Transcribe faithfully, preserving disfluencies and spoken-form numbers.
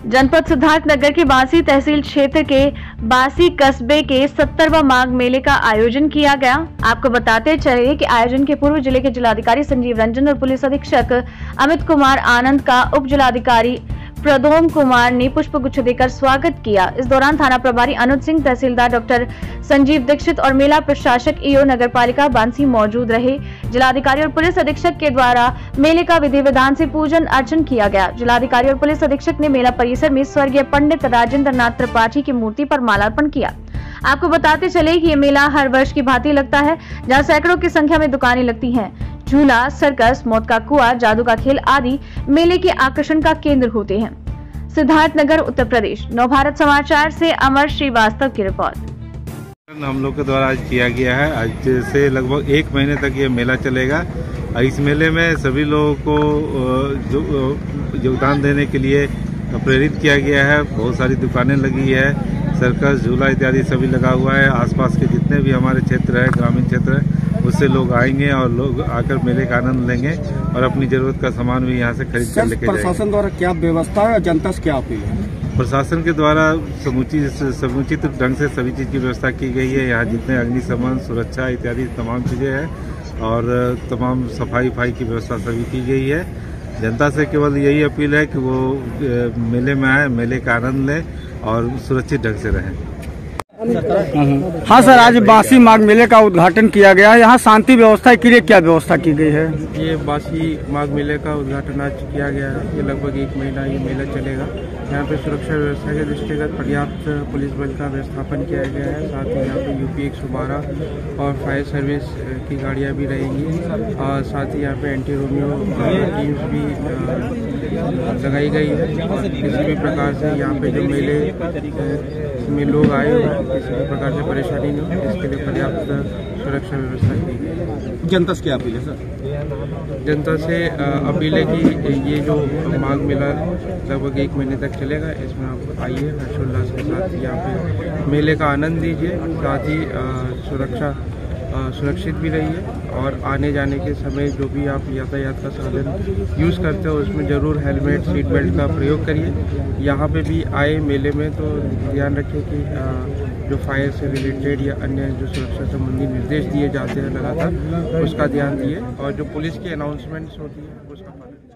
जनपद सिद्धार्थनगर के बासी तहसील क्षेत्र के बासी कस्बे के सत्तरवां माघ मेले का आयोजन किया गया। आपको बताते चले कि आयोजन के पूर्व जिले के जिलाधिकारी संजीव रंजन और पुलिस अधीक्षक अमित कुमार आनंद का उप जिलाधिकारी प्रदोम कुमार ने पुष्प गुच्छ देकर स्वागत किया। इस दौरान थाना प्रभारी अनुज सिंह, तहसीलदार डॉक्टर संजीव दीक्षित और मेला प्रशासक ईओ नगर पालिका बांसी मौजूद रहे। जिलाधिकारी और पुलिस अधीक्षक के द्वारा मेले का विधि विधान से पूजन अर्चन किया गया। जिलाधिकारी और पुलिस अधीक्षक ने मेला परिसर में स्वर्गीय पंडित राजेंद्र नाथ त्रिपाठी की मूर्ति पर मालार्पण किया। आपको बताते चले कि ये मेला हर वर्ष की भांति लगता है, जहाँ सैकड़ों की संख्या में दुकानें लगती हैं। झूला, सर्कस, मौत का कुआं, जादू का खेल आदि मेले के आकर्षण का केंद्र होते हैं। सिद्धार्थनगर, उत्तर प्रदेश। नवभारत समाचार से अमर श्रीवास्तव की रिपोर्ट। हम लोग के द्वारा आज किया गया है। आज से लगभग एक महीने तक ये मेला चलेगा। इस मेले में सभी लोगों को जो योगदान देने के लिए प्रेरित किया गया है। बहुत सारी दुकानें लगी है, सर्कस, झूला इत्यादि सभी लगा हुआ है। आसपास के जितने भी हमारे क्षेत्र है, ग्रामीण क्षेत्र है, उससे लोग आएंगे और लोग आकर मेले का आनंद लेंगे और अपनी जरूरत का सामान भी यहाँ से खरीद कर लेके जाएंगे। प्रशासन द्वारा क्या व्यवस्था है, जनता से क्या अपील है? प्रशासन के द्वारा समुचित समुचित ढंग से सभी चीज की व्यवस्था की गई है। यहाँ जितने अग्निशमन, सुरक्षा इत्यादि तमाम चीजें हैं और तमाम सफाई फाई की व्यवस्था सभी की गई है। जनता से केवल यही अपील है कि वो मेले में आए, मेले का आनंद लें और सुरक्षित ढंग से रहें। हाँ सर, आज बासी माघ मेले का उद्घाटन किया गया है। यहाँ शांति व्यवस्था के लिए क्या व्यवस्था की गई है? ये बासी माघ मेले का उद्घाटन आज किया गया है। ये लगभग एक महीना ये मेला चलेगा। यहाँ पे सुरक्षा व्यवस्था के दृष्टिगत पर्याप्त पुलिस बल का व्यवस्थापन किया गया है। साथ ही यहाँ पे यूपी एक सौ बारह और फायर सर्विस की गाड़ियाँ भी रहेंगी और साथ ही यहाँ पे एंटी रोमियो टीम्स भी लगाई गई है। और किसी भी प्रकार से यहाँ पे जो मेले में लोग आए हैं, किसी भी प्रकार से परेशानी नहीं हो, इसके लिए पर्याप्त सुरक्षा व्यवस्था की गई है। जनता से क्या अपील है सर? जनता से अपील है कि ये जो माघ मेला लगभग एक महीने तक चलेगा, इसमें आप आइए, हर्षोल्लास के साथ यहाँ पे मेले का आनंद लीजिए। साथ ही सुरक्षा सुरक्षित भी रहिए और आने जाने के समय जो भी आप यातायात का साधन यूज़ करते हो उसमें ज़रूर हेलमेट, सीट बेल्ट का प्रयोग करिए। यहाँ पे भी आए मेले में तो ध्यान रखें कि जो फायर से रिलेटेड या अन्य जो सुरक्षा संबंधी निर्देश दिए जाते हैं लगातार, उसका ध्यान दिए और जो पुलिस की अनाउंसमेंट्स होती है उसका पालन